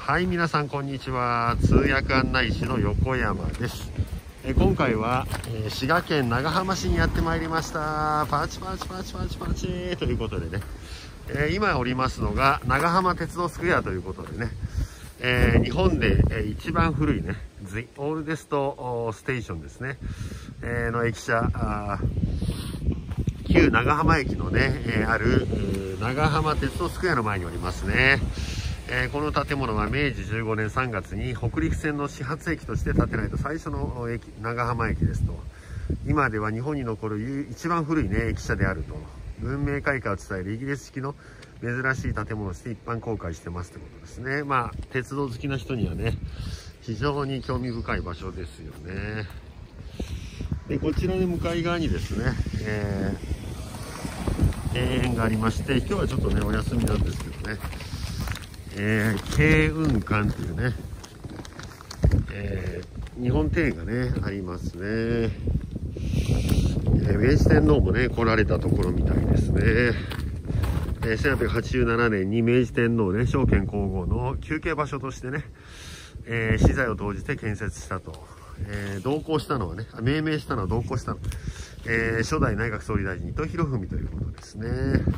はい、皆さんこんにちは。通訳案内士の横山です。今回は、滋賀県長浜市にやってまいりました。パチパチパチパチパチということでね、今おりますのが長浜鉄道スクエアということでね、日本で、一番古いね、The Oldest Station ですね、の駅舎、旧長浜駅のね、ある長浜鉄道スクエアの前におりますね。この建物は明治15年3月に北陸線の始発駅として建てられた最初の駅、長浜駅ですと。今では日本に残る一番古いね、駅舎であると。文明開化を伝えるイギリス式の珍しい建物として一般公開してますってことですね。まあ、鉄道好きな人にはね、非常に興味深い場所ですよね。で、こちらの向かい側にですね、庭園がありまして、今日はちょっとね、お休みなんですけどね、慶雲館というね、日本庭園がね、ありますね。明治天皇もね、来られたところみたいですね。1887年に明治天皇ね、昭憲皇后の休憩場所としてね、資材を投じて建設したと。同行したのはね、命名したのは同行したの。初代内閣総理大臣、伊藤博文ということですね。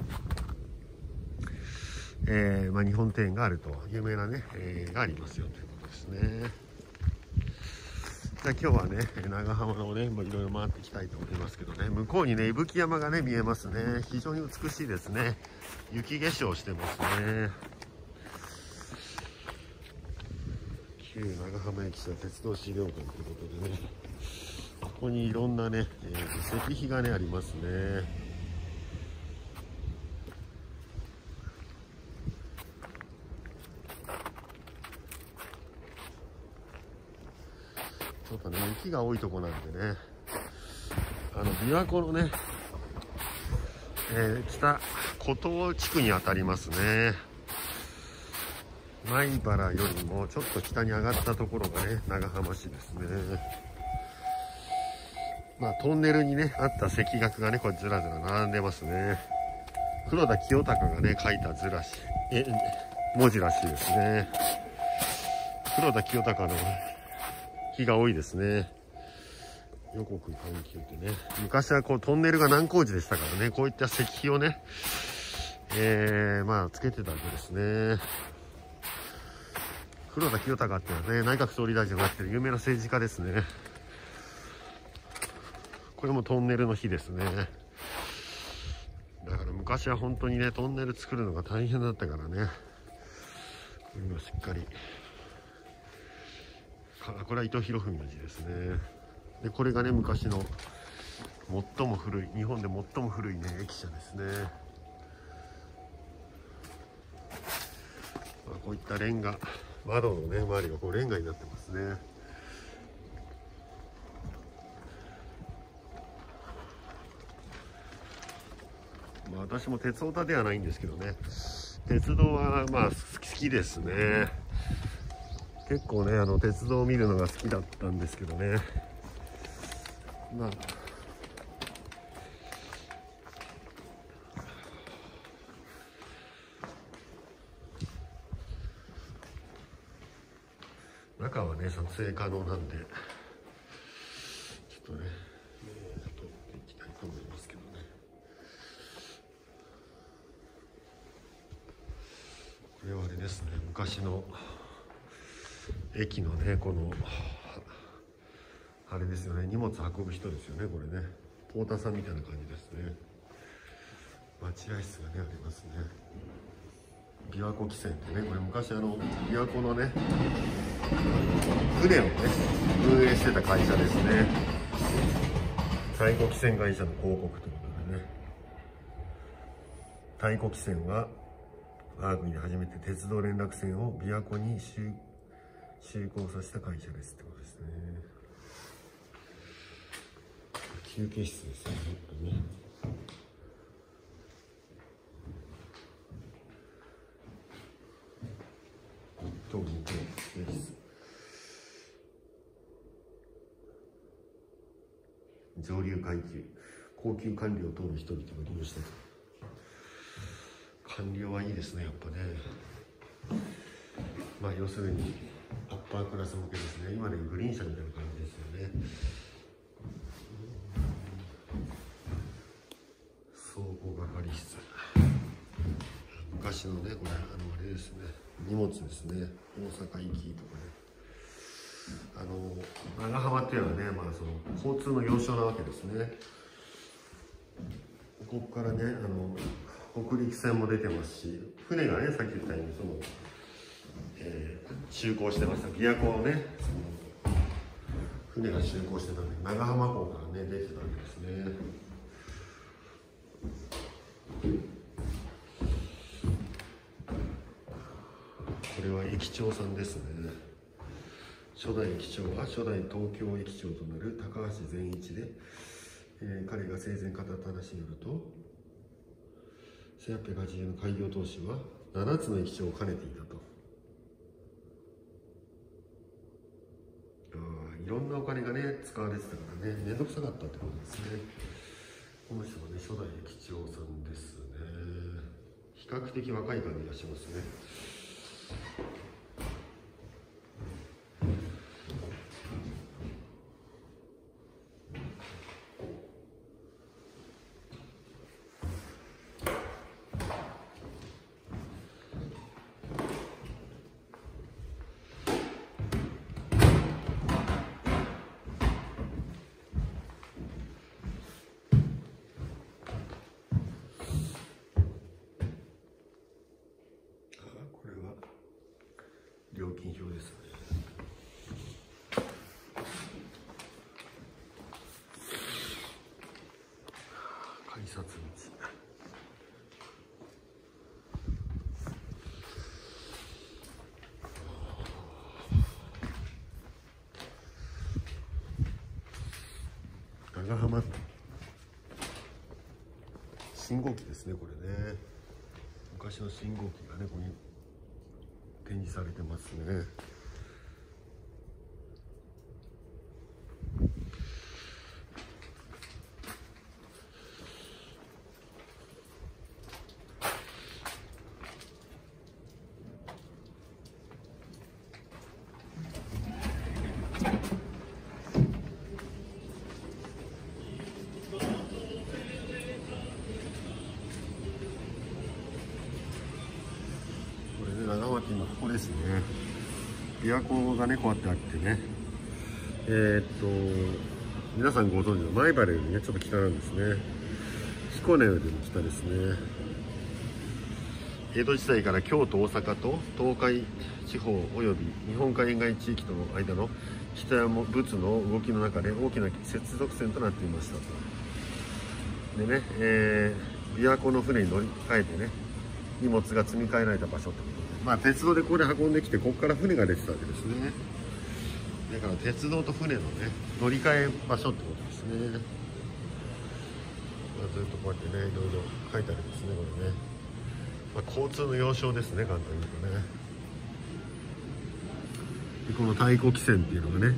まあ、日本庭園があると、有名なね、がありますよということですね。じゃあ今日はね、長浜のね、もういろいろ回っていきたいと思いますけどね、向こうにね、伊吹山がね、見えますね。非常に美しいですね。雪化粧してますね。旧長浜駅舎鉄道資料館ということでね、ここにいろんなね、石碑がね、ありますね。ちょっとね、雪が多いとこなんでね、琵琶湖のね、北湖東地区にあたりますね。米原よりもちょっと北に上がったところがね、長浜市ですね。まあ、トンネルにね、あった石垣がね、これずらずら並んでますね。黒田清隆がね、書いた文字らしいですね。黒田清隆の碑が多いですね。予告探求ってね。昔はこうトンネルが難工事でしたからね、こういった石碑をね、まあ、つけてたわけですね。黒田清隆っていうのはね、内閣総理大臣をやってる有名な政治家ですね。これもトンネルの碑ですね。だから昔は本当にね、トンネル作るのが大変だったからね。今しっかり。これは伊藤博文の字ですね。で、これがね、昔の最も古い、日本で最も古いね、駅舎ですね。まあ、こういったレンガ、窓のね、周りがこうレンガになってますね。まあ、私も鉄オタではないんですけどね、鉄道はまあ好きですね。結構ね、鉄道を見るのが好きだったんですけどね。まあ、中はね、撮影可能なんで、ちょっとね、撮っていきたいと思いますけどね。これはあれですね、昔の駅のね、このあれですよね、荷物運ぶ人ですよね、これね。ポーターさんみたいな感じですね。待合室がね、ありますね。琵琶湖汽船ってね、これ昔琵琶湖のね、船をね、運営してた会社ですね。太鼓汽船会社の広告ということでね。太鼓汽船は、我が国で初めて鉄道連絡船を琵琶湖に就航させた会社ですってことですね。休憩室ですね、ね。当に休憩室。上流階級、高級官僚等の人々が利用したと。官僚はいいですね、やっぱね。 まあ要するにアッパークラス向けですね。今でグリーン車みたいな感じですよね。倉庫係室、昔のね、これあれですね、荷物ですね。大阪行きとかね、長浜っていうのはね、まあその交通の要衝なわけですね。ここからね、北陸線も出てますし、船がね、さっき言ったように就航してました。琵琶湖のね、船が就航してたんで、長浜港からね、出てたわけですね。これは駅長さんですね。初代駅長は初代東京駅長となる高橋善一で、彼が生前語った話によると、1880年の開業当初は7つの駅長を兼ねていたと。いろんなお金がね使われてたからね、面倒くさかったってことですね。この人はね、初代駅長さんですね。比較的若い感じがしますね。料金表ですね。改札口。長浜信号機ですね、これね。昔の信号機がね、ここに展示されてますね。長浜って今ここですね。琵琶湖がねこうやってあってね、皆さんご存知の米原よりねちょっと北なんですね。彦根よりも北ですね。江戸時代から京都、大阪と東海地方および日本海沿岸地域との間の人や物の動きの中で大きな接続線となっていましたと。でね、琵琶湖の船に乗り換えてね荷物が積み替えられた場所ってことで、まあ鉄道でここで運んできて、ここから船が出てたわけですね。だから鉄道と船のね乗り換え場所ってことですね。まあ、ずっとこうやってねいろいろ書いてありますね、これね。まあ、交通の要衝ですね、簡単に言うとね。でこの太鼓汽船っていうのがね、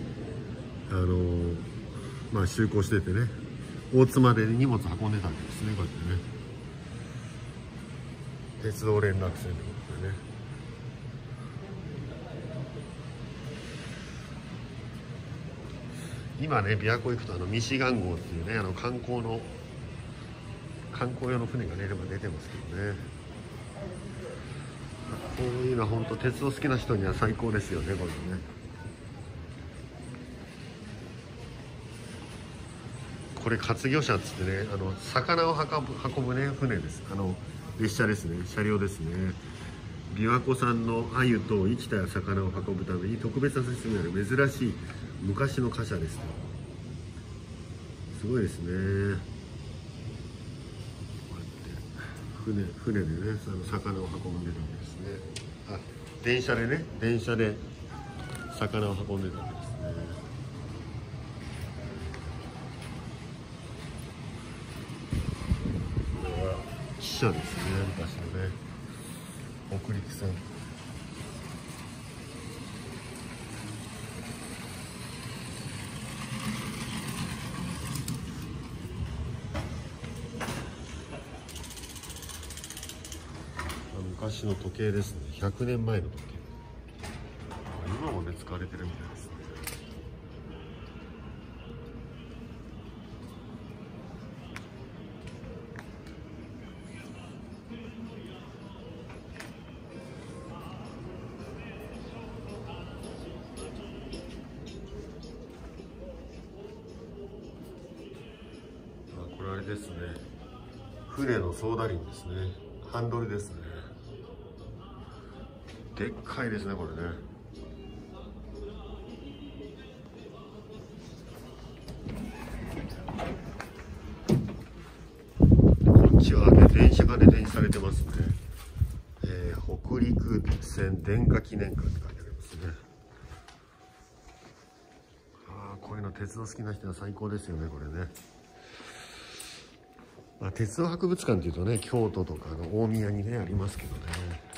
まあ就航しててね、大津まで荷物運んでたわけですね、こうやってね。鉄道連絡船ってことでね。今ね、琵琶湖行くとミシガン号っていうね、観光用の船がね、今出てますけどね。こういうのは本当鉄道好きな人には最高ですよね、これね。これ活魚車っつってね、魚を運ぶね船です。列車ですね、車両ですね。琵琶湖産の鮎と生きた魚を運ぶために特別な設備がある珍しい昔の貨車です。すごいですね。こうやって船でね、魚を運んでるんですね。あ、電車で魚を運んでたんですね。これは汽車ですね、昔のね。北陸線。昔の時計ですね。100年前の時計。 使われてるみたいですね。これあれですね、船の操舵輪ですね。ハンドルですね。でっかいですねこれね。こっちはね、電車がね展示されてますね。北陸線電化記念館って書いてありますね。こういうの鉄道好きな人は最高ですよねこれね。鉄道博物館っていうとね、京都とかの大宮にねありますけどね、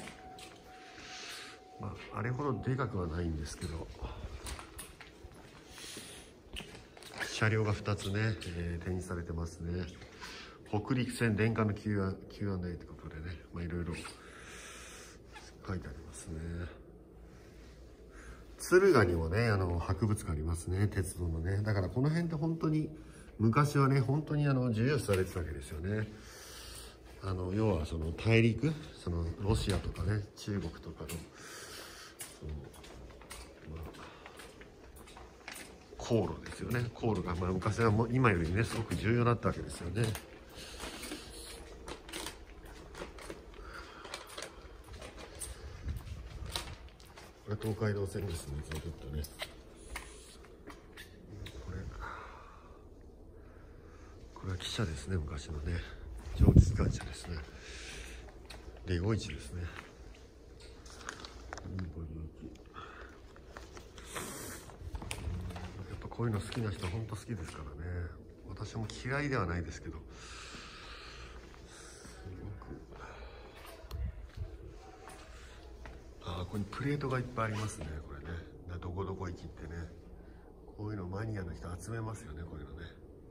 あれほどでかくはないんですけど、車両が2つね、展示されてますね。北陸線電化の Q&A ってことでね、いろいろ書いてありますね。敦賀にもね博物館ありますね、鉄道のね。だからこの辺って本当に昔はね本当に重要視されてたわけですよね。要はその大陸、そのロシアとかね中国とかの航路ですよね。航路が昔はもう今よりねすごく重要だったわけですよね。これ東海道線ですね、ずっとね。これは汽車ですね、昔のね蒸気機関車ですね。で5-1ですね。やっぱこういうの好きな人本当好きですからね。私も嫌いではないですけど、すごくここにプレートがいっぱいありますね。これね、どこどこ行きってね、こういうのマニアの人集めますよね、こういうのね。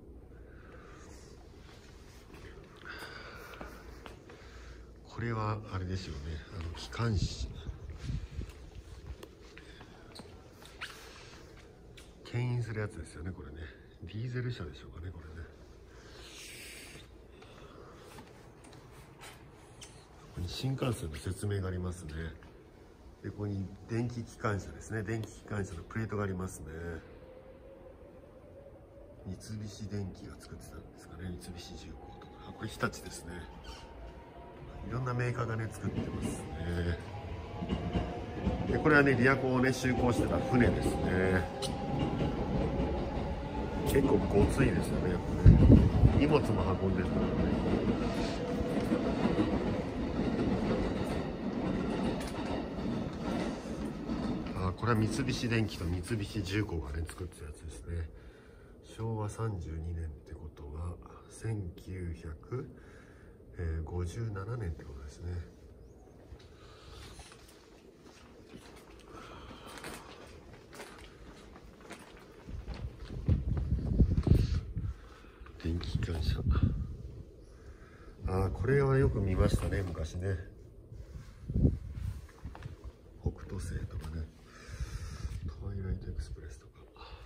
これはあれですよね、機関士牽引するやつですよね、これね。ディーゼル車でしょうかね、これね。ここに新幹線の説明がありますね。でここに電気機関車ですね。電気機関車のプレートがありますね。三菱電機が作ってたんですかね。三菱重工とか、これ日立ですね。いろんなメーカーがね作ってますね。でこれはね琵琶湖をね就航してた船ですね。結構ごついですよね、やっぱね。荷物も運んでるからね。これは三菱電機と三菱重工がね作ったやつですね。昭和32年ってことは1957年ってことですね。電気機関車。これはよく見ましたね、昔ね。北斗星とかね、トワイライトエクスプレスとか。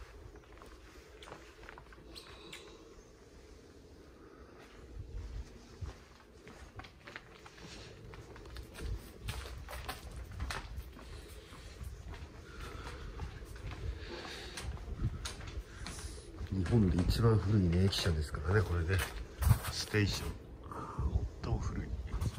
日本で一番古いね駅舎ですからね、これね。ステーション、最も古い。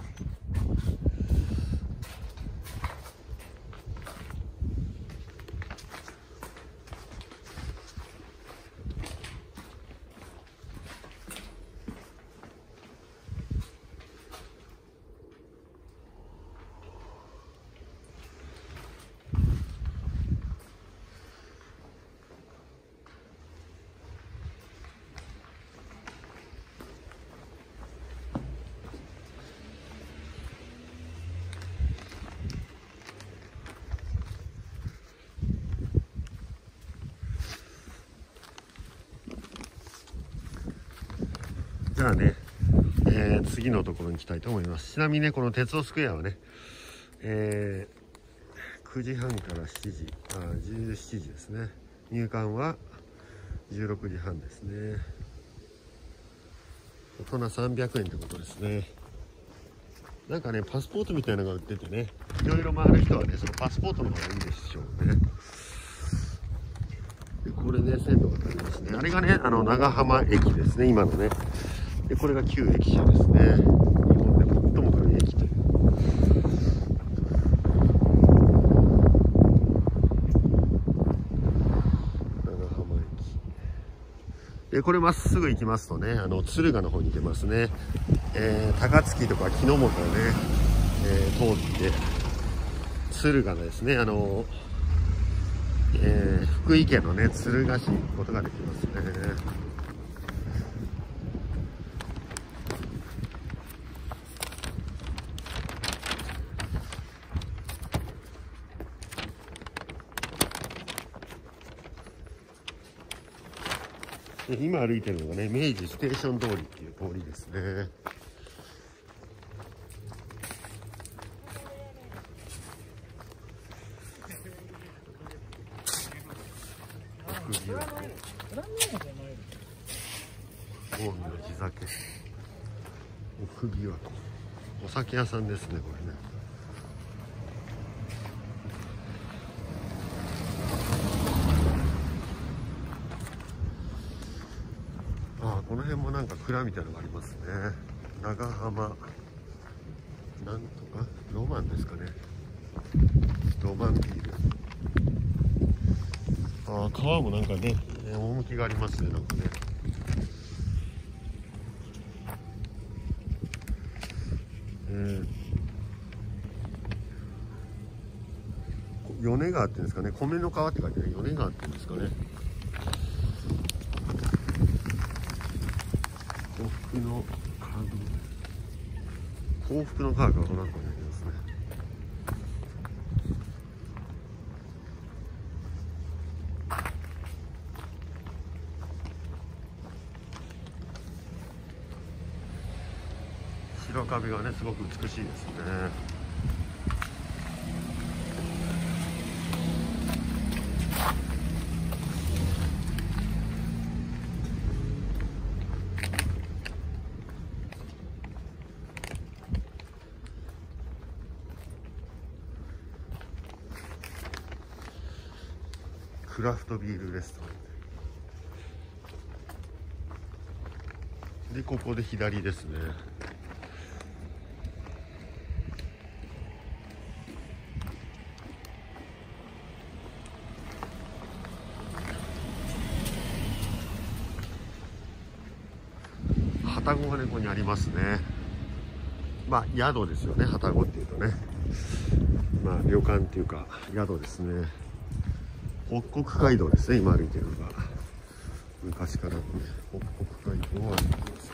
じゃあね、次のところに行きたいと思います。ちなみにね、この鉄道スクエアはね、9 9時半から7時、17時ですね。入館は16時半ですね。大人300円ってことですね。なんかね、パスポートみたいなのが売っててね、いろいろ回る人はね、そのパスポートの方がいいんでしょうね。でこれね、線路がありますね。あれがね、長浜駅ですね、今のね。で、これが旧駅舎ですね。日本で最も古い駅という。長浜駅。で、これまっすぐ行きますとね、敦賀の方に出ますね。高槻とか木之本をね、通って、敦賀のですね、福井県のね、敦賀市に行くことができますね。今歩いてるのがね、明治ステーション通りっていう通りですね。奥琵琶湖、近江の地酒、奥琵琶湖、お酒屋さんですね、これね。この辺もなんか蔵みたいなのがありますね。長浜なんとかロマンですかね。ロマンビール。川もなんかね、趣がありますね、なんかね。米川っていうんですかね、米の川って書いてね、米川っていうんですかね。幸福の科学がこの中にありますね。白壁がね、すごく美しいですね。クラフトビールレストランで、ここで左ですね。旅籠がね、ここにありますね。まあ宿ですよね、旅籠っていうとね。まあ旅館っていうか宿ですね。北国街道ですね、今歩いてるのが。昔からのね、北国街道を歩いてます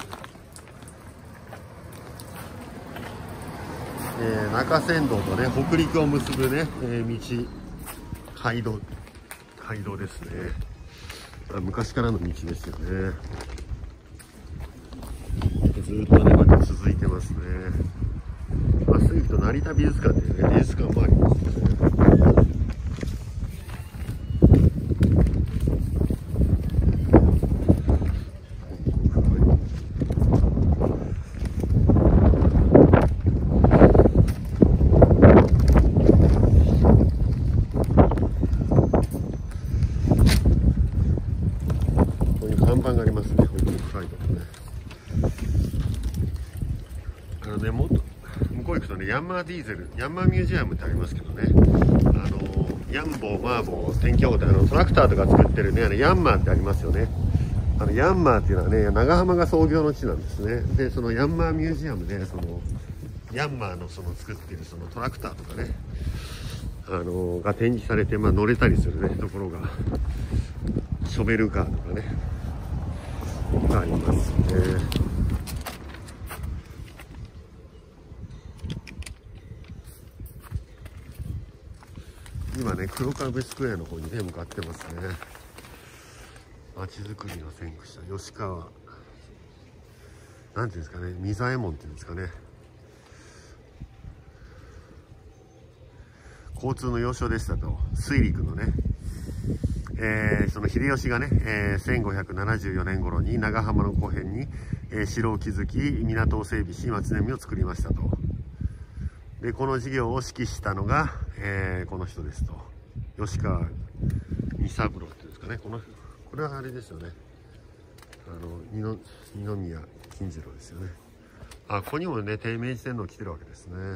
ね。中山道とね、北陸を結ぶね、街道ですね。昔からの道ですよね。ずっとね、こうやって続いてますね。まっすぐ行くと成田美術館っていうね、美術館もありますね。看板がありますね、北国街道のね。もっと向こう行くとね、ヤンマーディーゼル、ヤンマーミュージアムってありますけどね、ヤンボー、マーボー、天気予報ってトラクターとか作ってるね、ヤンマーってありますよね。ヤンマーっていうのはね、長浜が創業の地なんですね。で、そのヤンマーミュージアムで、ヤンマーの作ってるトラクターとかね、が展示されて、乗れたりするね、ところが、ショベルカーとかね、がありますね。今ね、黒壁スクエアの方にね、向かってますね。街づくりの先駆者、吉川、なんていうんですかね、三左衛門っていうんですかね。 交通の要衝でしたと。水陸のね、その秀吉がね、1574年頃に長浜の湖辺に、城を築き、港を整備し、町並みを作りましたと。で、この事業を指揮したのが、この人ですと。吉川仁三郎っていうんですかね。これはあれですよね。二宮金次郎ですよね。ここにもね、明治天皇来てるわけですね。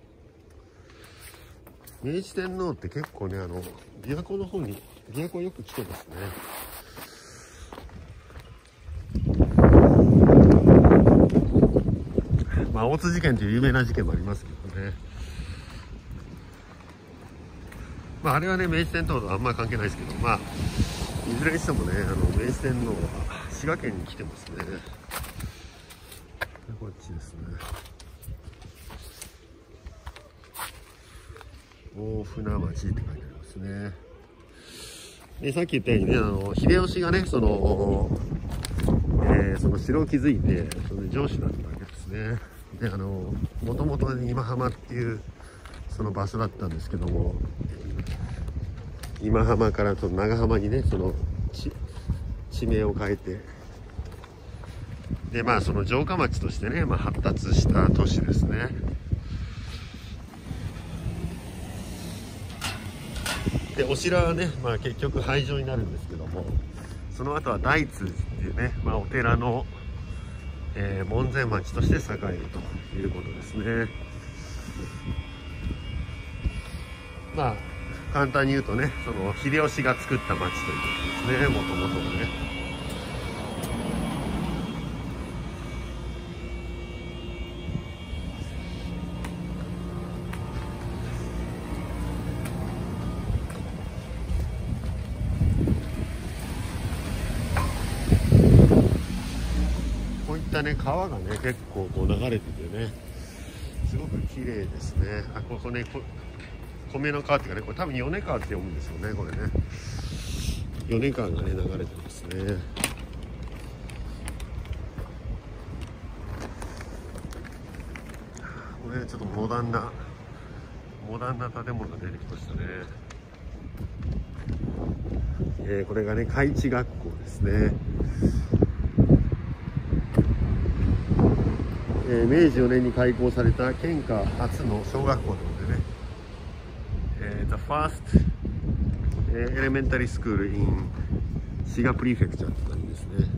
明治天皇って結構ね、琵琶湖の方に、琵琶湖よく来てますね。大津事件という有名な事件もありますけどね。あれはね、明治天皇とあんまり関係ないですけど、いずれにしてもね、明治天皇は滋賀県に来てますね。こっちですね。大船町って書いてありますね。で、さっき言ったようにね、秀吉がね、その城を築いて、その城主だったわけですね。で、もともと今浜っていう、その場所だったんですけども、今浜からその長浜にね、その地名を変えて、で、その城下町としてね、発達した都市ですね。で、お城はね、結局廃城になるんですけども、その後は大通寺っていうね、お寺の、門前町として栄えるということですね。簡単に言うとね、その秀吉が作った町ということですね、もともとはね。こういったね、川がね、結構こう流れててね、すごく綺麗ですね。ここね、米の川っていうかね、これ多分米川って読むんですよね、これね。米川がね、流れてますね。これちょっとモダンな建物が出てきましたね。これがね、開智学校ですね。明治4年に開校された県下初の小学校ということでね、The first elementary school in 滋賀プリフェクチャーって感じですね。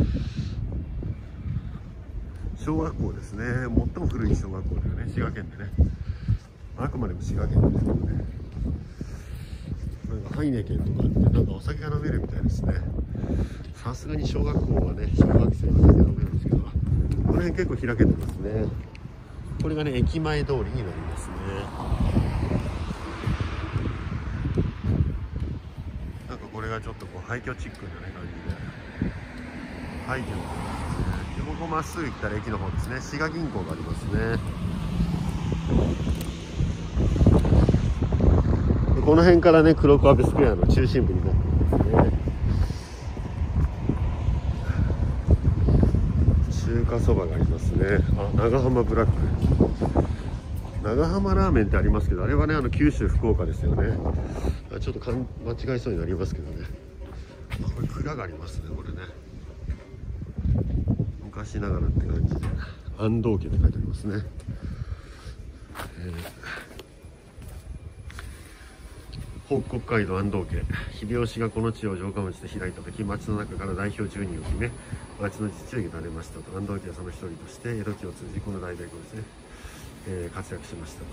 小学校ですね。最も古い小学校だよね、滋賀県でね。あくまでも滋賀県ですけどね。なんかハイネケンとかってなんかお酒が飲めるみたいですね。さすがに小学校はね、小学生は酒が飲めるんですけど、この辺結構開けてますね。これがね、駅前通りになりますね。なんかこれがちょっとこう廃墟チックなね感じで、廃墟になりますね。で、ここまっすぐ行ったら駅の方ですね。滋賀銀行がありますね。で、この辺からね、黒川辺スクエアの中心部になってますね。中華そばがありますね。長浜ブラック。長浜ラーメンってありますけど、あれはね、九州福岡ですよね。ちょっと間違いそうになりますけどね。これ蔵がありますね、これね。昔ながらって感じで、安藤家って書いてありますね。北国街道安藤家。秀吉がこの地を城下町で開いた時、町の中から代表10人を決め、町の自治になれましたと。安藤家はその一人として江戸期を通じ、この大学をですね、活躍しましたと。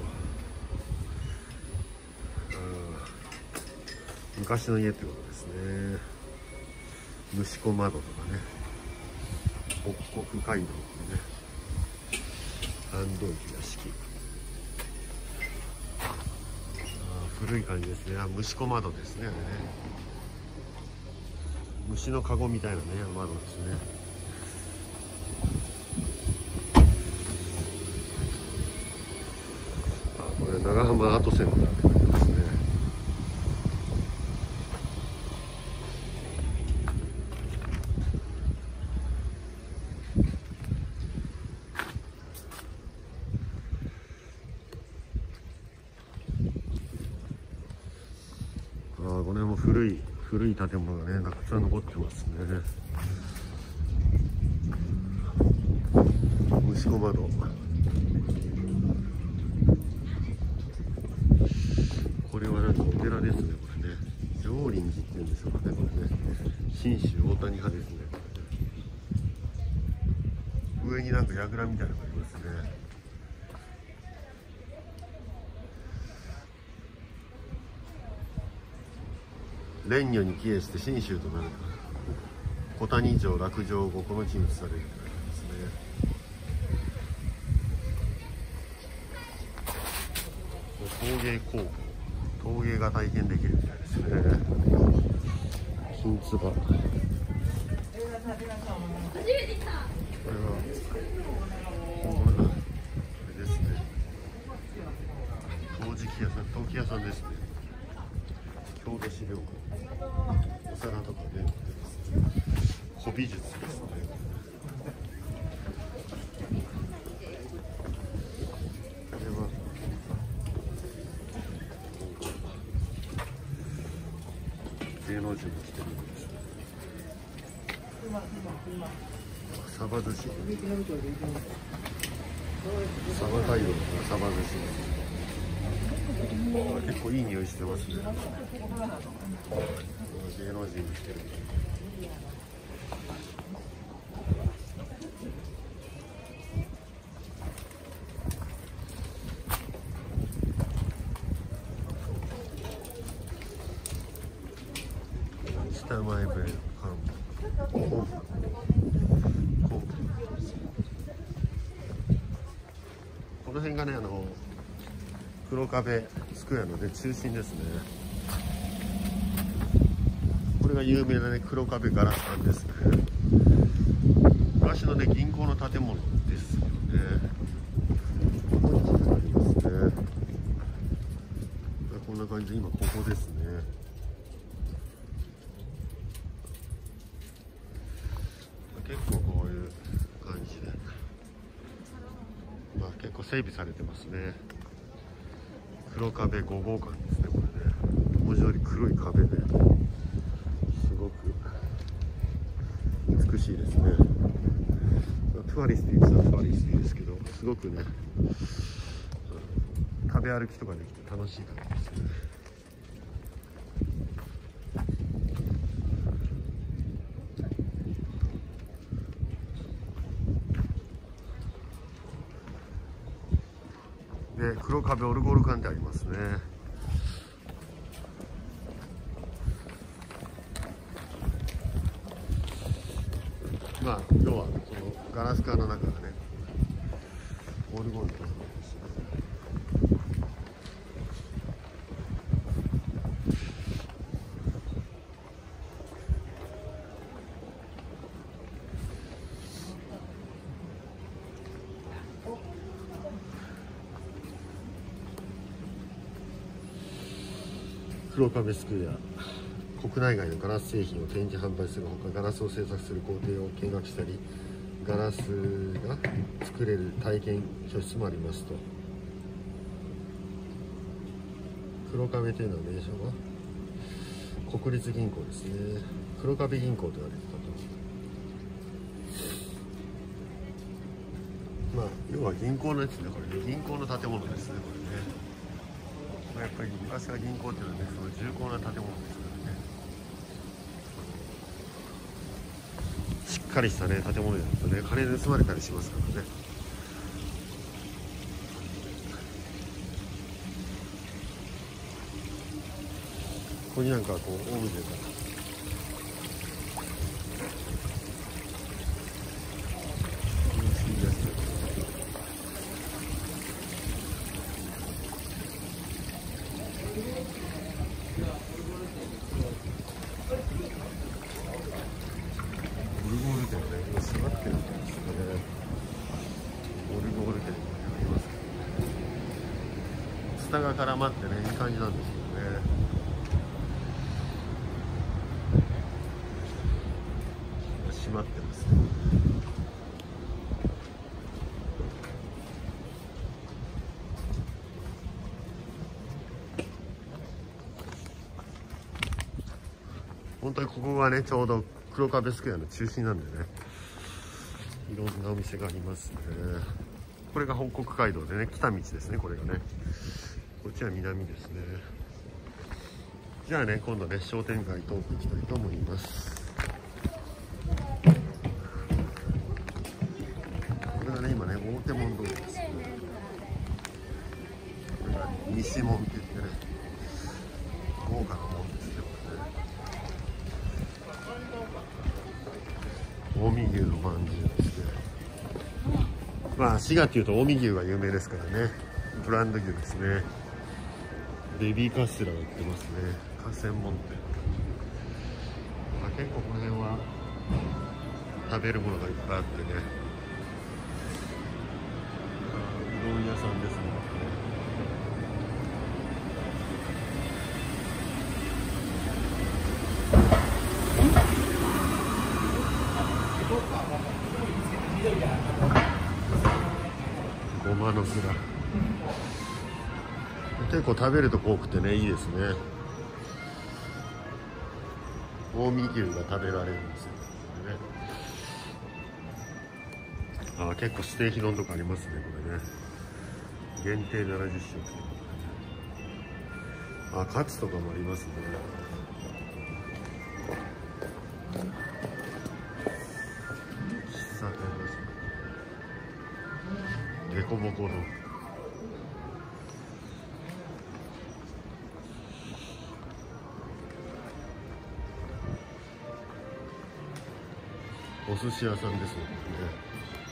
昔の家ってことですね。虫子窓とかね、北国街道ってね、安藤家屋敷。古い感じですね。虫子窓ですね、あれね。虫のカゴみたいなね、窓ですね。これ長浜アートセンターって書いてますね。 この辺も古い建物がねたくさん残ってますね。息子窓、これはなんかお寺ですね。これね浄林寺っていうんでしょうかね。これね信州大谷派ですね。上になんか櫓みたいなのがありますね。蓮如に帰依して信州となる小谷城落城後この地に移されるみたいですね。陶芸工房、陶芸が体験できるみたいですね。金つば、これは本物だ。これですね。陶器屋さんですね。郷土資料館、お皿とかね売ってますね。古美術ですね。これは芸能人も来てるんですね。サバ寿司、サバ街道のサバ寿司、結構いい匂いしてますね。芸能人が来てる。下前弁この辺がね黒壁スクエアの、ね、中心ですね。これが有名なね黒壁ガラス館ですね。昔のね銀行の建物ですよね。ここに地図がありますね。こんな感じで今ここですね。結構こういう感じで、結構整備されてますね。黒壁5号館ですね。これね文字通り黒い壁ですごく美しいですね。トゥアリスティですはトゥアリスティですけど、すごくね食べ歩きとかできて楽しい感じですね。で黒壁オルゴール館ってありますね。要はそのガラス管の中がねオルゴールとかですね。黒壁スクエア、国内外のガラス製品を展示販売するほか、ガラスを製作する工程を見学したり、ガラスが作れる体験教室もありますと。黒壁というのは名称は国立銀行ですね。黒壁銀行と言われてたと。要は銀行のやつね。これね銀行の建物ですね。これねやっぱり昔は銀行っていうのはねその重厚な建物ですからね。しっかりしたね建物だとね金盗まれたりしますからね。ここになんかこうオブジェがオルゴール店ね、今閉まってるみたいですね。オルゴール店にありますけどね。ツタが絡まってね、いい感じなんですけどね。閉まってますね。 本当にここがねちょうど黒壁スクエアの中心なんでね、いろんなお店がありますね。これが北国街道でね、来た道ですね、これがね。こっちは南ですね。じゃあね、今度ね、商店街通っていきたいと思います。これがね、今ね、大手門通りですね。これが西門って言ってね、豪華な門ですね、これね。近江牛のまんじゅうですね。まあ滋賀っていうと近江牛が有名ですからね、ブランド牛ですね。ベビーカステラが売ってますね、河川門店。まあ、結構この辺は食べるものがいっぱいあってね、うどん屋さんですね。ごまの蔵、結構食べるとこ多くてね、いいですね。近江牛が食べられるんですよね。あ、結構ステーキ丼とかありますね、これね。限定70食ということでね。あ、カツとかもありますね。喫茶店ですね。デコボコ丼。お寿司屋さんですね、これね。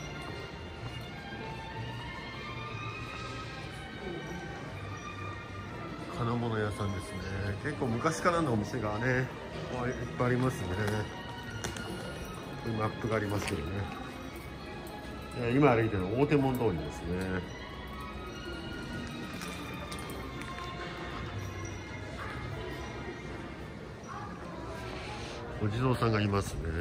金物屋さんですね。結構昔からのお店がね、いっぱいありますね。こういうマップがありますけどね。今歩いてるの大手門通りですね。お地蔵さんがいますね。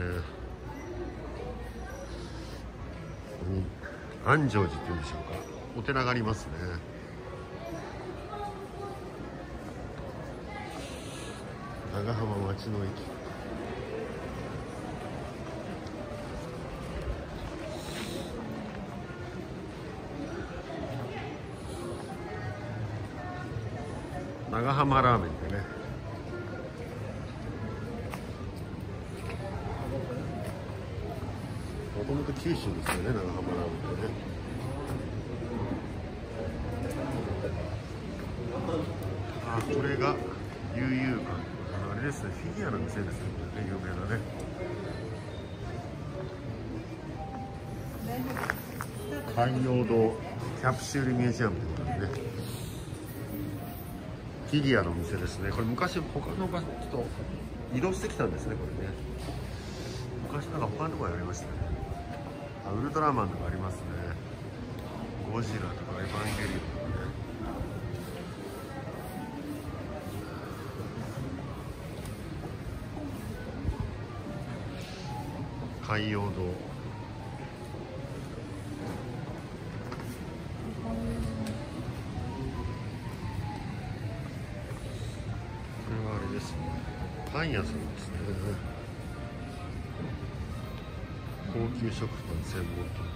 安城寺っていうんでしょうか、お寺がありますね。長浜町の駅。長浜ラーメンってね、もともと九州ですよね、長浜ラーメンってね。あ、これが悠々館、あれですね、フィギュアの店ですね、これね、有名なね。海洋堂キャプシュールミュージアムということでね、フィギュアの店ですね。これ昔他の場所と移動してきたんですね、これね。昔なんか他のところにありましたね。あ、ウルトラマンとかありますね。ゴジラとかエヴァンゲリオンとかね。海洋堂。これはあれですね、パン屋さんですね。高級食パン専門店。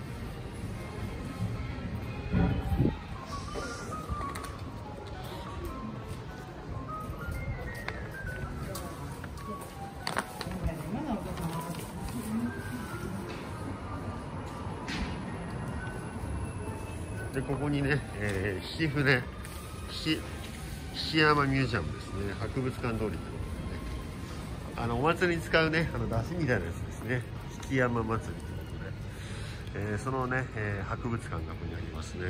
でここにね、曳舟曳山ミュージアムですね、博物館通りということでね、お祭りに使うね、出汁みたいなやつですね、曳山祭りということで、そのね、博物館がここにありますね。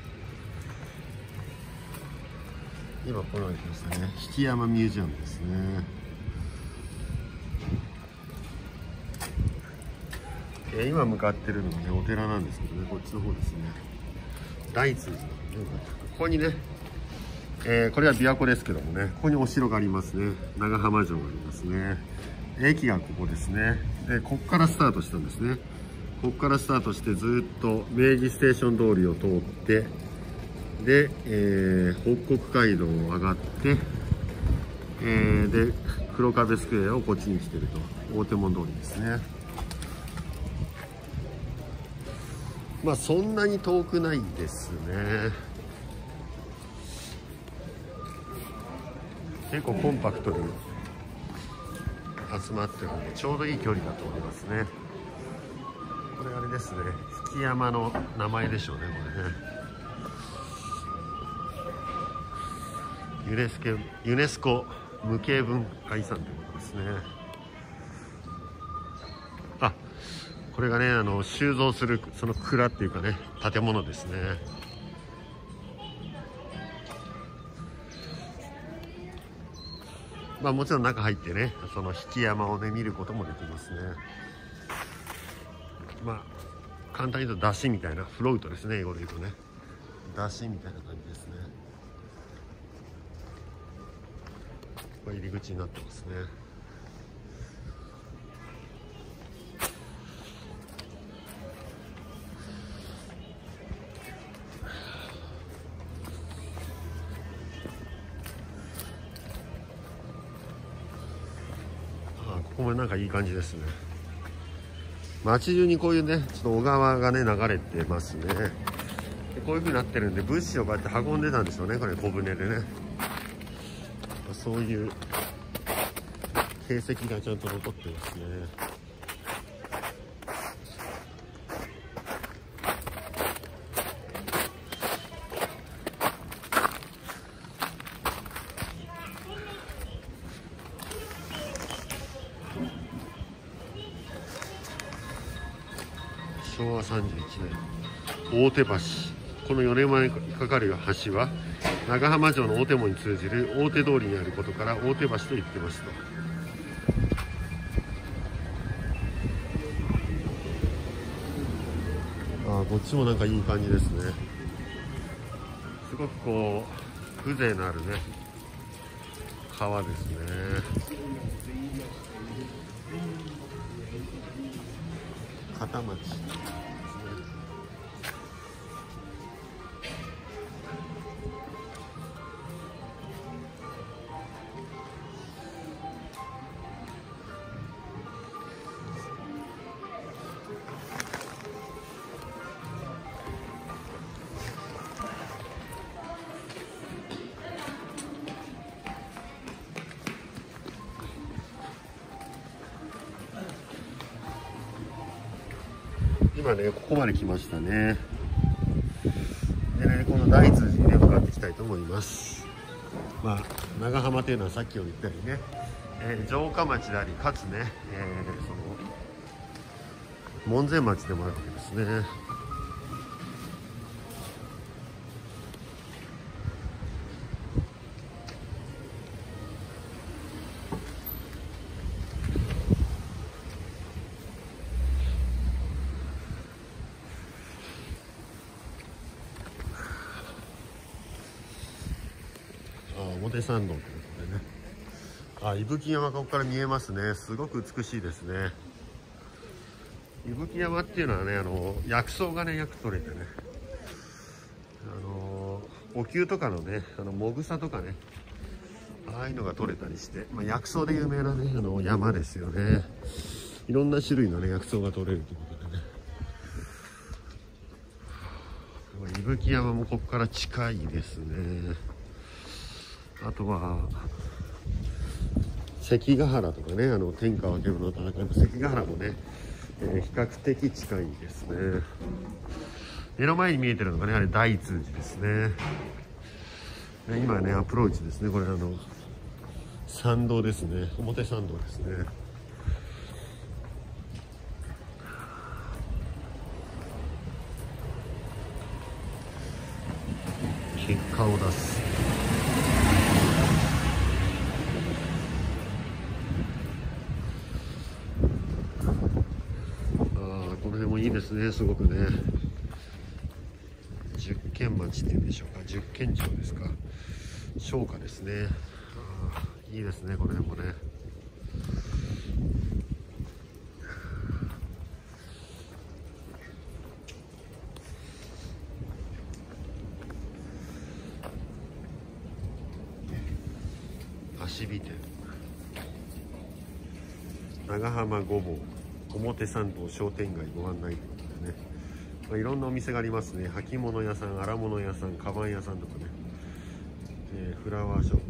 今このように来ましたね、曳山ミュージアムですね。今向かってるのがね、お寺なんですけどね、こっちの方ですね、大通寺の方ね、ここにね、これは琵琶湖ですけどもね、ここにお城がありますね。長浜城がありますね。駅がここですね。で、ここからスタートしたんですね。ここからスタートしてずっと明治ステーション通りを通って、で、北国街道を上がって、で、 黒壁スクエアをこっちに来てると、大手門通りですね。まあそんなに遠くないですね。結構コンパクトに集まってるんでちょうどいい距離だと思いますね。これあれですね、引山の名前でしょうね、これね。ユネスコ無形文化遺産ということですね。あ、これがね、収蔵するその蔵っていうかね、建物ですね。まあもちろん中入ってね、その引山をね見ることもできますね。まあ簡単に言うと出汁みたいな、フロートですね、英語で言うとね、出汁みたいな感じですね。これ入り口になってますね。あ、ここもなんかいい感じですね。街中にこういうね、ちょっと小川がね流れてますね。でこういう風になってるんで、物資をこうやって運んでたんでしょうね、これ小舟でね。そういう形跡がちゃんと残ってますね。昭和31年、大手橋。この4年前にかかる橋は長浜城の大手門に通じる大手通りにあることから大手橋と言ってますと。あ、こっちもなんかいい感じですね。すごくこう風情のあるね川ですね。片町ですね。今ね、ここまで来ましたね。でね、この大通寺にね向かっていきたいと思います。まあ長浜というのはさっきも言ったようにね、城下町であり、かつね、その門前町でもあるわけですね。表参道ということでね。あ、伊吹山がここから見えますね。すごく美しいですね。伊吹山っていうのはね、薬草がねよく取れてね、お灸とかのね、もぐさとかね、ああいうのが取れたりして、まあ、薬草で有名なね山ですよね。いろんな種類のね薬草が取れるということでね。伊吹山もここから近いですね。あとは関ヶ原とかね、天下分け目の戦いの関ヶ原もね、比較的近いですね。目の前に見えてるのがね、あれ大通寺ですね。今ねアプローチですね。これ参道ですね。表参道ですね。結果を出す。この辺もいいですね。すごくね、十軒町っていうんでしょうか、十軒町ですか、商家ですね。いいですね、この辺もね。足火店。 長浜ごぼう表参道商店街ご案内ということでね、いろんなお店がありますね。履物屋さん、荒物屋さん、カバン屋さんとかね、フラワーショップ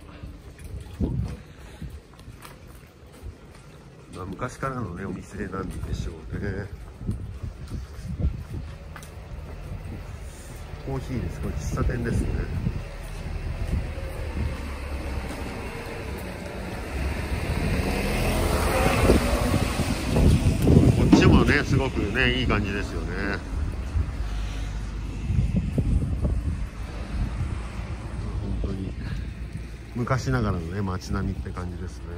とか、昔からのねお店なんでしょうね。コーヒーです。これ喫茶店ですね。こっちもねすごくねいい感じですよね。本当に昔ながらのね街並みって感じですね。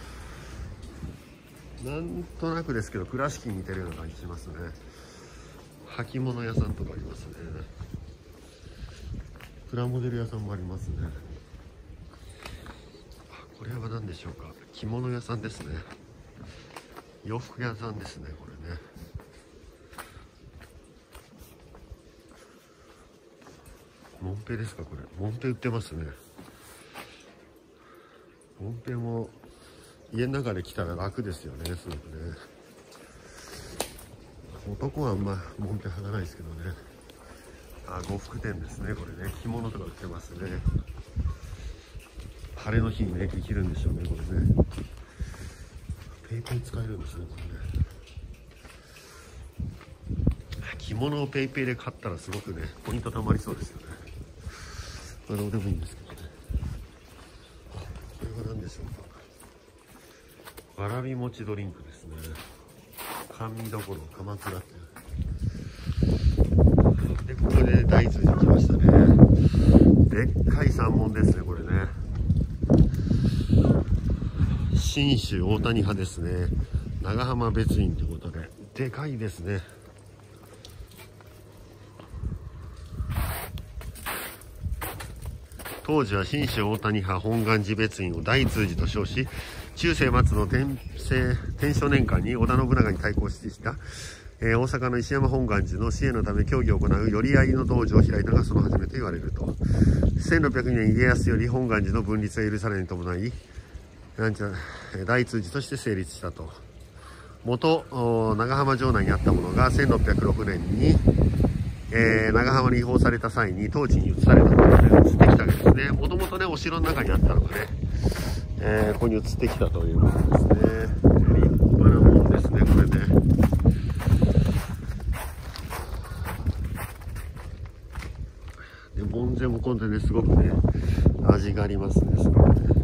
なんとなくですけど倉敷に似てるような感じしますね。履物屋さんとかありますね。プラモデル屋さんもありますね。これは何でしょうか。着物屋さんですね。洋服屋さんですね、これね。モンペですか、これ。モンペ売ってますね。モンペも家の中で着たら楽ですよね、すごくね。男はあんまモンペ履かないですけどね。呉服店ですね、これね。着物とか売ってますね。晴れの日にね、できるんでしょうね、これね。ペイペイ使えるんですね、これね。着物をペイペイで買ったらすごくね、ポイント貯まりそうですよね。どうでもいいんですけどね。これは何でしょうか。わらび餅ドリンクですね。甘味どころ鎌倉っていう。で、ここで大通寺来ましたね。でっかい山門ですね、これね。信州大谷派ですね。長浜別院ということで、でかいですね。当時は信州大谷派本願寺別院を大通寺と称し、中世末の天正年間に織田信長に対抗してきた、大阪の石山本願寺の支援のため協議を行う寄り合いの道場を開いたのがその初めと言われると。1602年家康より本願寺の分立が許されるに伴い、大通寺として成立したと。元長浜城内にあったものが1606年に、長浜に移放された際に当地に移されたもので移ってきたわけですね。もともとねお城の中にあったのがね、ここに移ってきたということですね。立派なもんですね、これね。で門前も今度ねすごくね味がありますね、すごくね。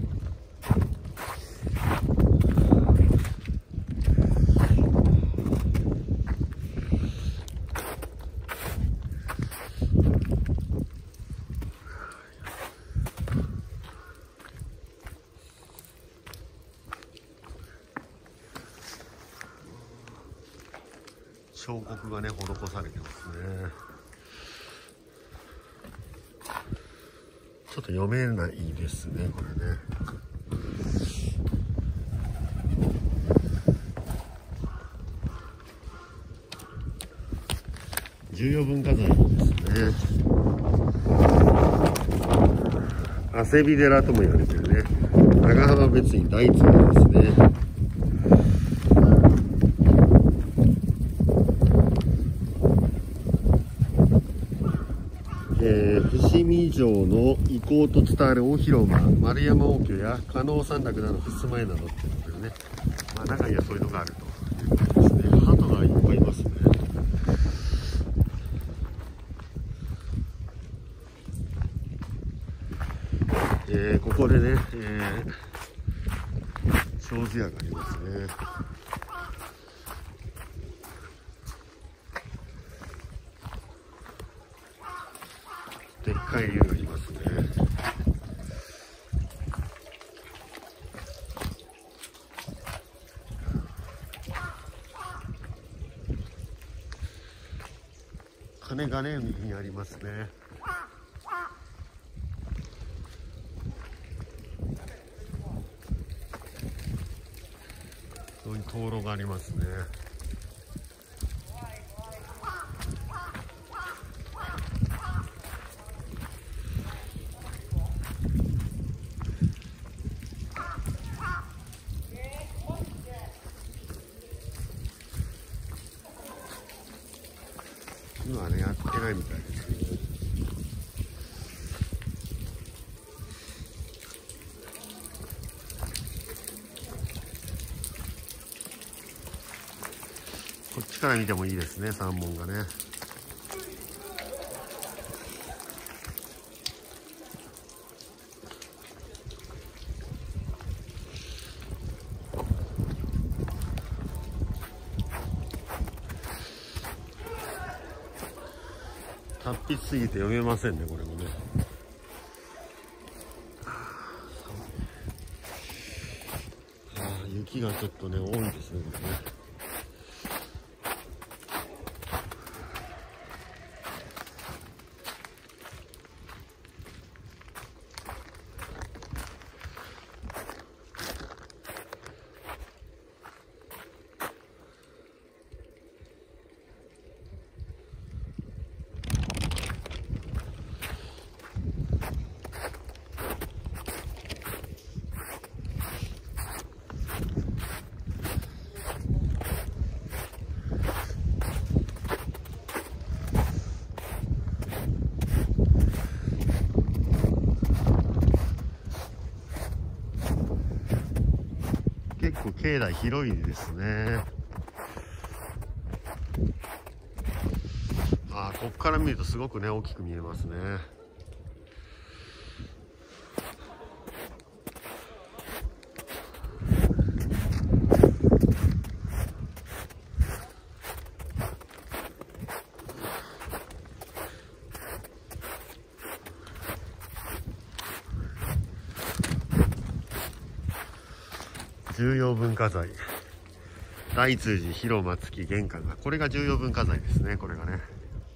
彫刻がね施されてますね。ちょっと読めないですね、これね。重要文化財ですね。汗び寺とも言われてるね。長浜別院大通寺ですね。伏見城の遺構と伝わる大広間、丸山王居や加納山岳など襖絵などっていうことでね、中にはそういうのがあるということですね。鳩がいっぱいいますね。ここでね、手水屋がありますね。でっかい竜がいますね。鐘がね右にありますね。そういう灯籠がありますね。 ないみたいですね。こっちから見てもいいですね、山門がね。達筆すぎて読めませんね、これもね。雪がちょっとね、多いですね、これね。結構境内広いですね。こっから見るとすごくね、大きく見えますね。重要文化財、大通寺広松木玄関が、これが重要文化財ですね。これがね、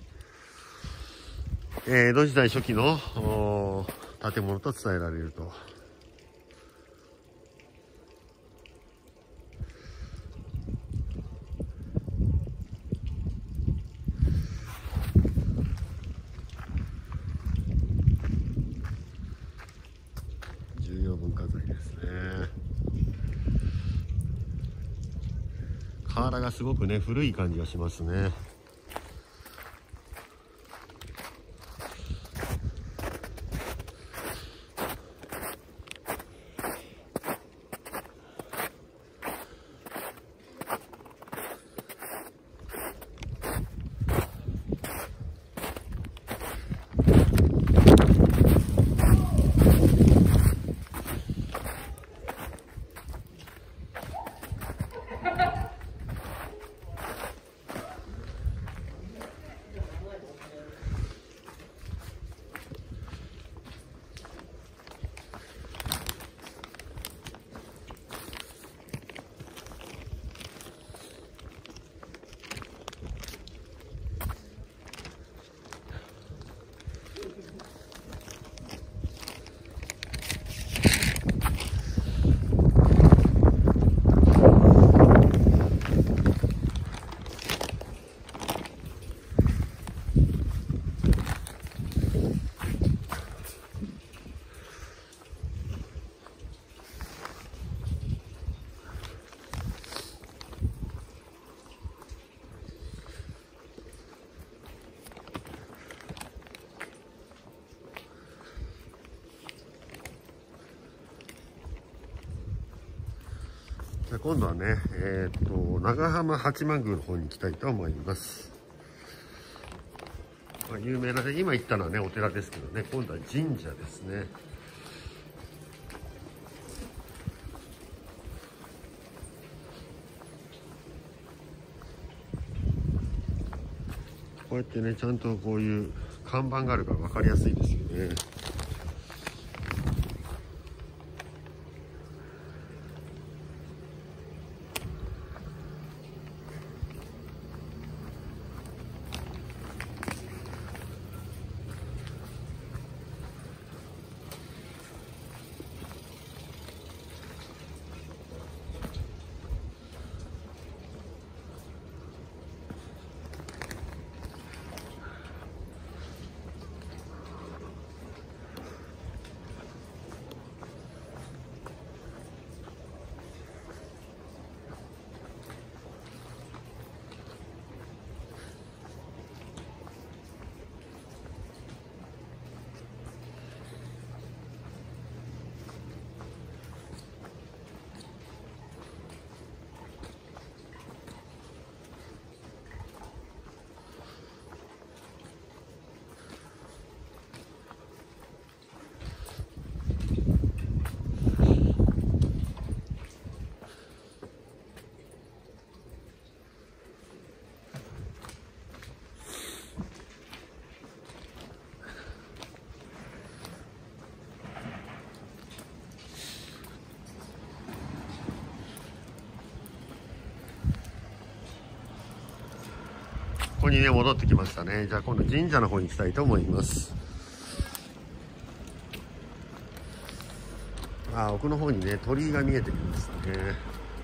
江戸時代初期の建物と伝えられると。重要文化財ですね。瓦がすごくね、古い感じがしますね。じゃあ今度はね、長浜八幡宮の方に行きたいと思います。有名なね、今行ったのはね、お寺ですけどね、今度は神社ですね。こうやってね、ちゃんとこういう看板があるから分かりやすいですよね。 にね戻ってきましたね。じゃあ今度神社の方に行きたいと思います。奥の方にね鳥居が見えてきましたね。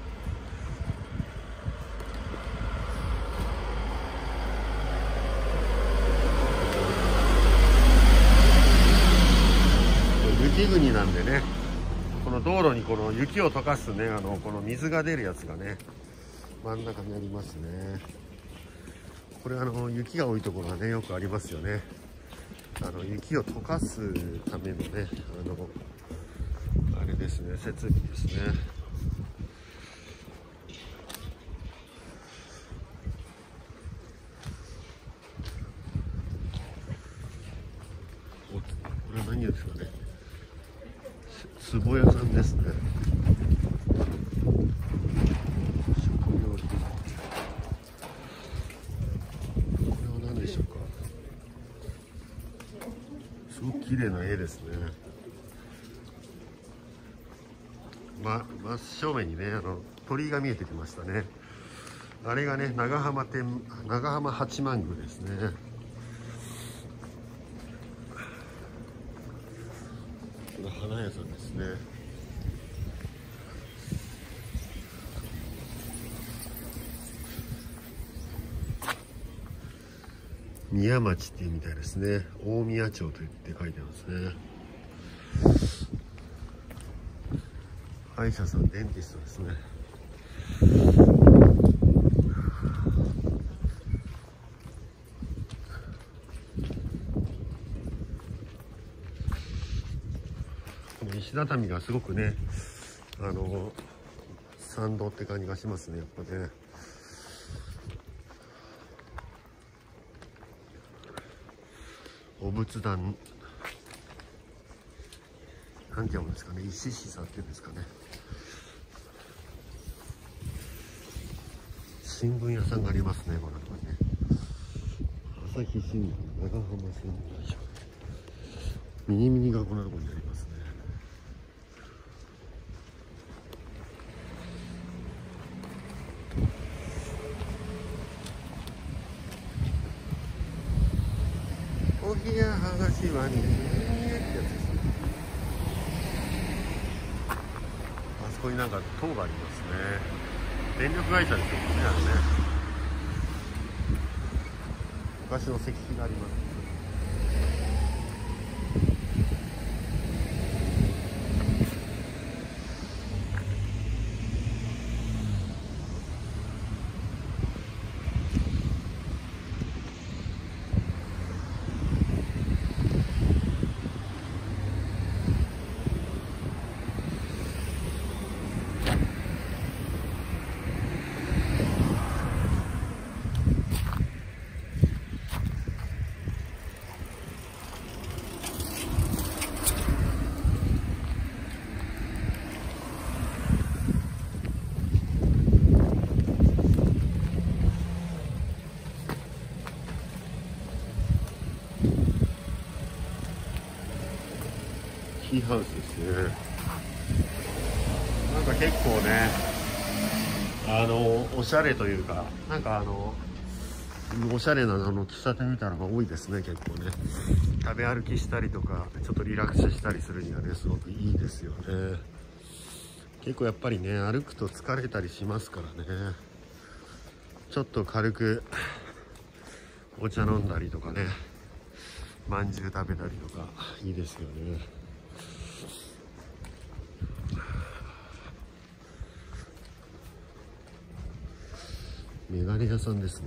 雪国なんでね、この道路にこの雪を溶かすねこの水が出るやつがね真ん中にありますね。これ雪が多いところはねよくありますよね。雪を溶かすためのねあれですね、設備ですね。これは何ですかね。壺屋さんですね。食料品。これは何でしょうか。すごく綺麗な絵ですね。真正面にね鳥居が見えてきましたね。あれがね長浜八幡宮ですね。これ花屋さんですね。宮町っていうみたいですね。大宮町と言って書いてますね。歯医者さん、デンティストですね。この石畳がすごくね参道って感じがしますね、やっぱね。お仏壇なんて読むんですかね。石久っていうんですかね。新聞屋さんがありますね、この中にね。朝日新聞、長浜新聞社、ミニミニがこんなところにありますね。お部屋はがしはねってやつですね。あそこになんか塔がありますね。電力会社ですよね、あれね。昔の石碑があります。キーハウスですね。なんか結構ねおしゃれというか、なんかおしゃれな喫茶店みたいなのが多いですね。結構ね食べ歩きしたりとかちょっとリラックスしたりするにはねすごくいいですよね。結構やっぱりね歩くと疲れたりしますからね。ちょっと軽くお茶飲んだりとかね、まんじゅう食べたりとかいいですよね。メガネ屋さんですね。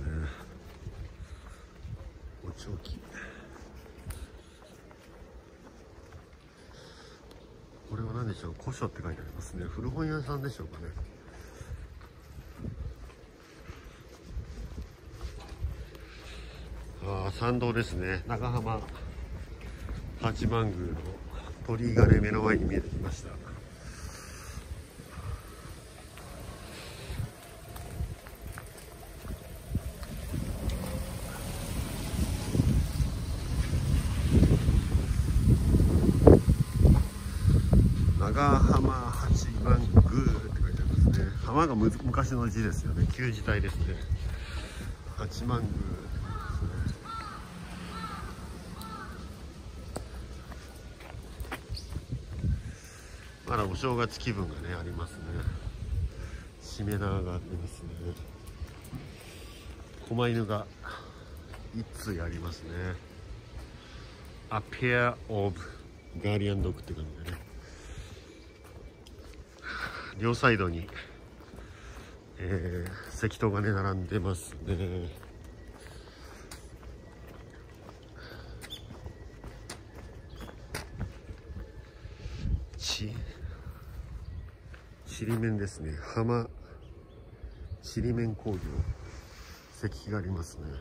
おちょき。これは何でしょう。古書って書いてありますね。古本屋さんでしょうかね。参道ですね。長浜八幡宮の鳥居がね目の前に見えてきました。長浜八幡宮って書いてありますね。浜が昔の字ですよね。旧字体ですね。八幡宮。 まだお正月気分がねありますね。しめ縄がありますね。狛犬が一対ありますね。A pair of guardian dog って感じでね、両サイドに、石灯がね並んでますね。ちりめんですね。浜ちりめん工業石碑がありますね。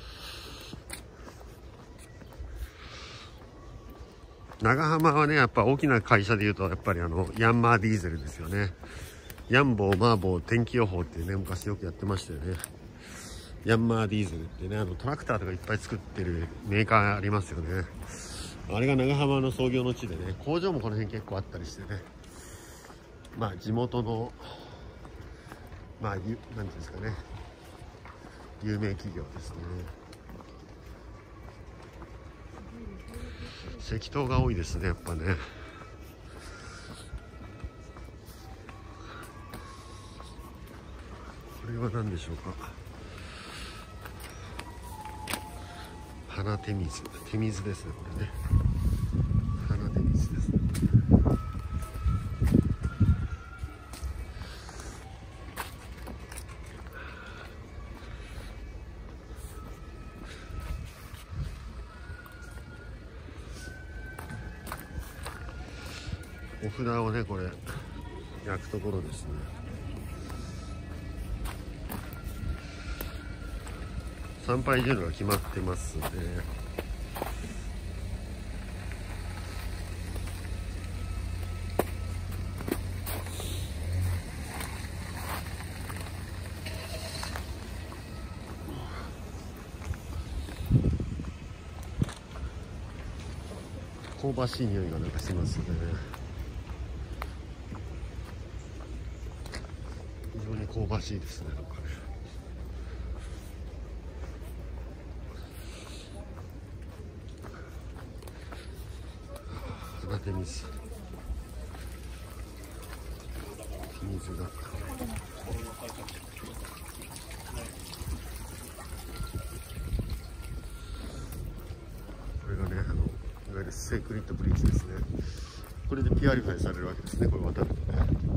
長浜はねやっぱ大きな会社でいうとやっぱりヤンマーディーゼルですよね。ヤンボーマーボー天気予報ってね昔よくやってましたよね。ヤンマーディーゼルってねトラクターとかいっぱい作ってるメーカーありますよね。あれが長浜の創業の地でね、工場もこの辺結構あったりしてね、まあ地元のまあなんていうんですかね、有名企業ですね。石灯が多いですねやっぱね。これは何でしょうか。花手水、手水ですねこれね。花手水ですね。お札をねこれ焼くところですね。参拝順路が決まってますね。香ばしい匂いがなんかしますね。非常に香ばしいですねなんかね。花手水、手水がこれがねいわゆるセークリッドブリッジですね。これでピュアリファイされるわけですねこれ渡るとね。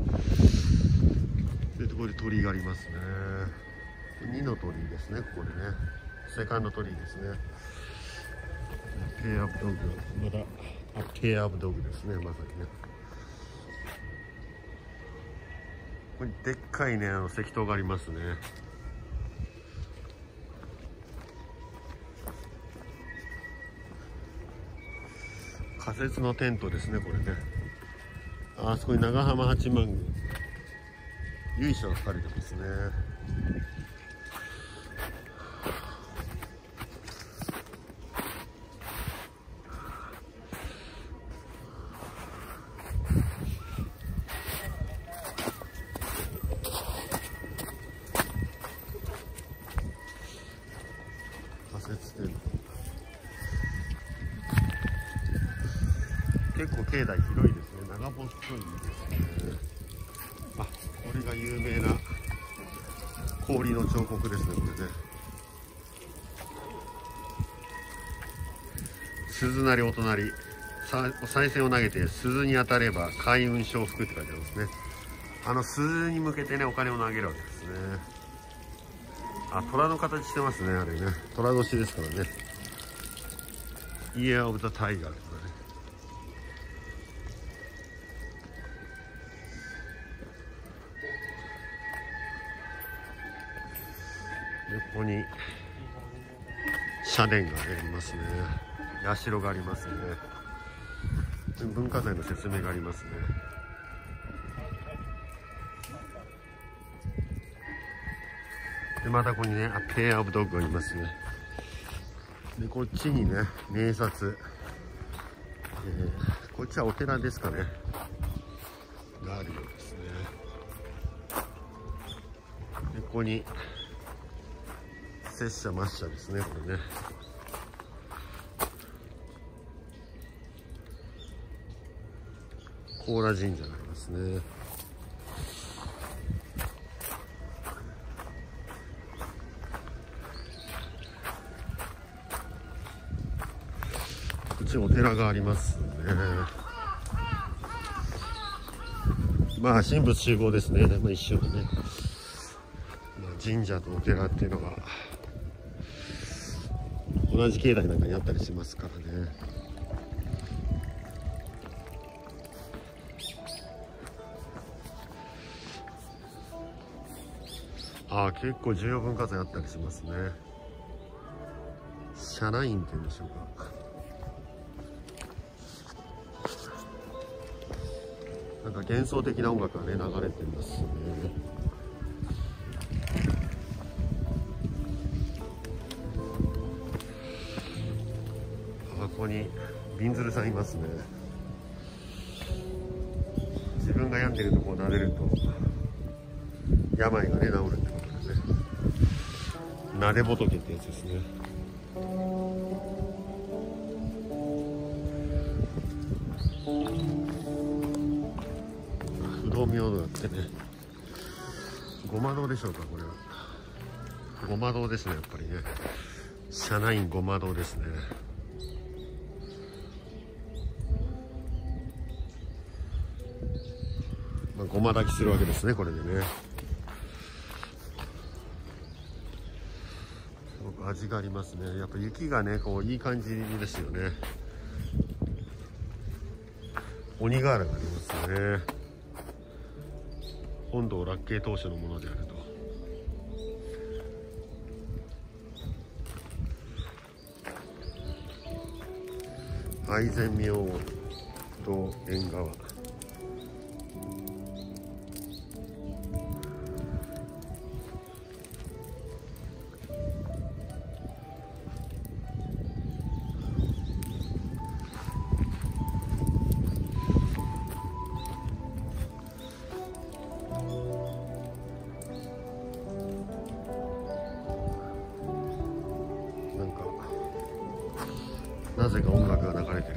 でここで鳥居がありますね。2の鳥居ですねここでね。セカンド鳥居ですね。ペアオブドッグ、まだペアオブドッグですねまさにね。ここにでっかいね石灯がありますね。仮設のテントですねこれね。あそこに長浜八幡宮由緒が書かれてますね。仮設テント、結構境内広いですね。長細いですね。あ、これが有名な氷の彫刻ですねこれね。鈴なりお隣、賽銭を投げて鈴に当たれば開運承福って書いてありますね。鈴に向けてねお金を投げるわけですね。あ、虎の形してますねあれね。虎年ですからね。イヤーオブザタイガーとかね。でここに社殿がありますね。社がありますね。文化財の説明がありますね。でまたここにねペアオブドッグがいますね。でこっちにね名刹、こっちはお寺ですかねがあるようですね。でここに拙者末社ですねこれね。高良神社があります。 ですね。こっちお寺がありますね。まあ神仏集合ですね。まあ、一緒にね、まあ、神社とお寺っていうのが同じ境内なんかにあったりしますからね。ああ、結構重要文化財あったりしますね。社内院っていうんでしょうか。なんか幻想的な音楽がね流れてますね。あ、ここにびんずるさんいますね。自分が病んでるとこを撫でると病がね治るってことでね。撫で仏ってやつですね。不動明王だってね。ごま堂でしょうか、これは。ごま堂ですね、やっぱりね。社内院ごま堂ですね。まあ、ごま炊きするわけですね、これでね。すごく味がありますね。やっぱ雪がね、こういい感じですよね。鬼瓦がありますね。本堂落慶当初のものであると。愛染明王と縁側。なぜか音楽が流れてるって。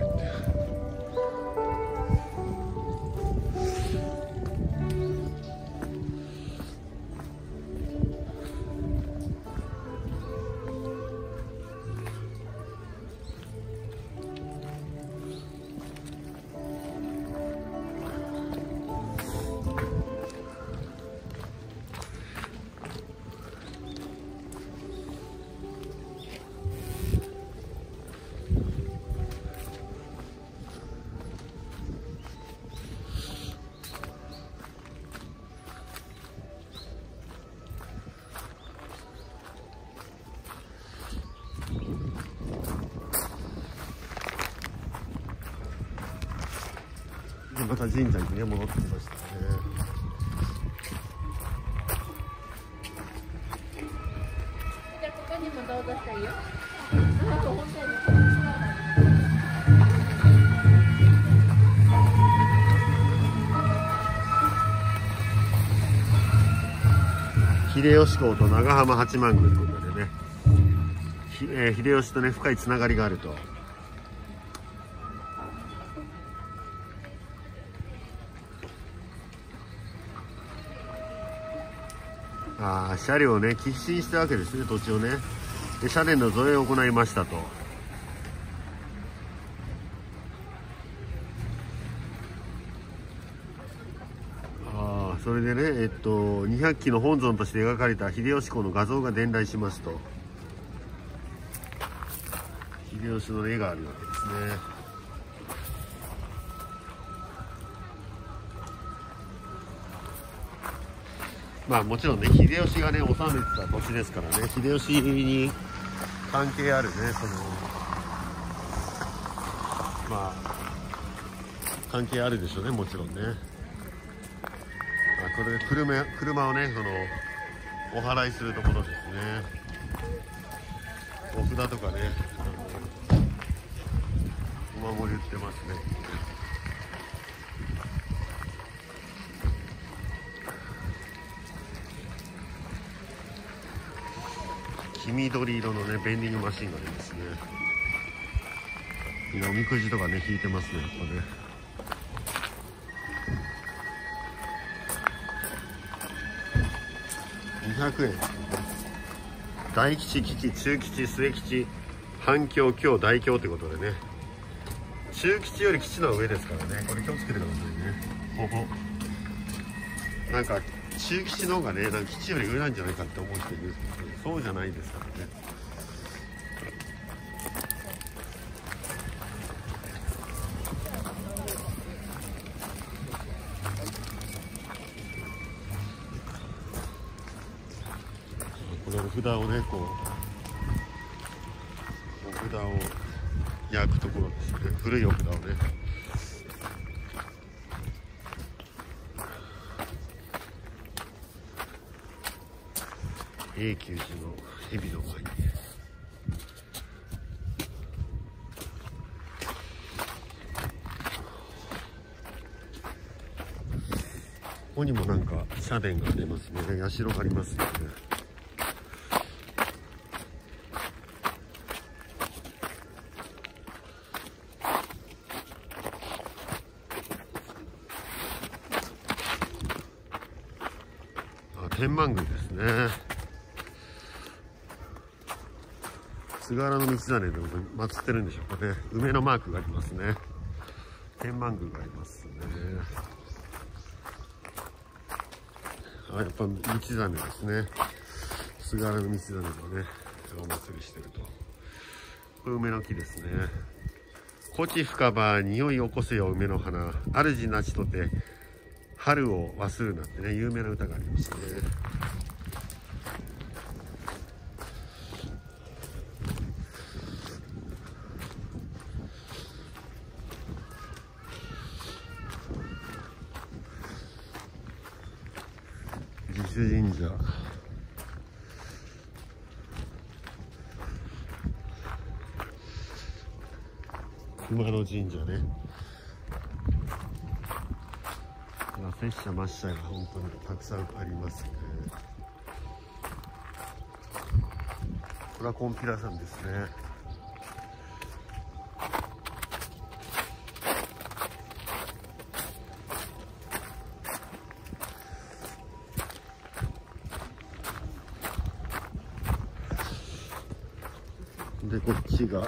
また神社にね戻ってきましたね。 じゃあここにもどうぞしたいよ。 秀吉公と長浜八幡宮ということでね、秀吉とね深いつながりがあると。車両をね寄進したわけですね、土地をね。で社殿の造営を行いましたと。それでね200基の本尊として描かれた秀吉公の画像が伝来しますと。秀吉の絵があるわけですね。まあもちろんね秀吉がね治めてた土地ですからね、秀吉に関係あるねまあ関係あるでしょうね、もちろんね。これ車をねお祓いするところですね。お札とかねお守り売ってますね。黄緑色のねベンディングマシンがありますね。みんなおみくじとかね引いてますね、やっぱね。 200円。大吉、吉、中吉、末吉、反響、今日、大凶ってことでね。中吉より吉の上ですからね。これ気をつけてくださいね。ここ。なんか、中吉の方がね、なんか吉より上なんじゃないかって思う人いるんですけど、そうじゃないですからね。これお札をね、こう、お札を焼くところですね。古いお札をね。永久寺の蛇の舞。ここにもなんか社殿が出ますね。社がありますよね。天満宮ですね。菅原道真で祀ってるんでしょうかね。梅のマークがありますね。天満宮がありますね。あ、やっぱ道真ですね。菅原道真のね、お祭りしてると。これ梅の木ですね。こち深場、匂い起こせよ梅の花。主なちとて、春を忘るなってね、有名な歌がありましたね。自主神社。熊野神社ね。拙者末社が本当にたくさんありますね。これはコンピラさんですね。で、こっちが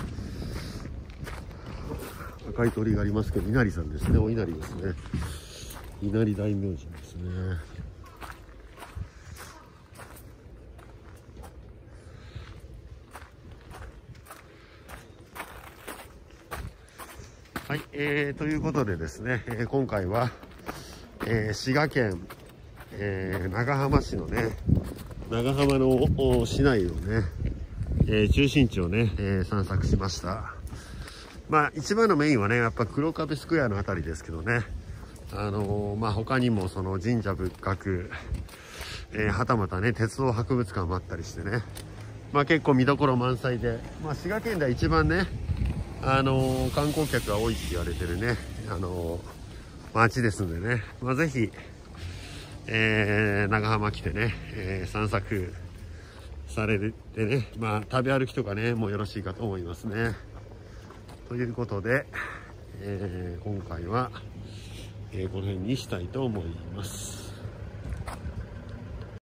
赤い鳥がありますけど、稲荷さんですね。お稲荷ですね。稲荷大明神ですね。はい、ということでですね、今回は、滋賀県、長浜市のね、長浜の市内をね、中心地をね、散策しました。まあ一番のメインはね、やっぱ黒壁スクエアのあたりですけどね、まあ他にもその神社仏閣、はたまたね、鉄道博物館もあったりしてね、まあ結構見どころ満載で、まあ滋賀県では一番ね、観光客が多いって言われてるね、町ですんでね、まあぜひ、長浜来てね、散策されてね、まあ食べ歩きとかね、もうよろしいかと思いますね。ということで、今回は、この辺にしたいと思います。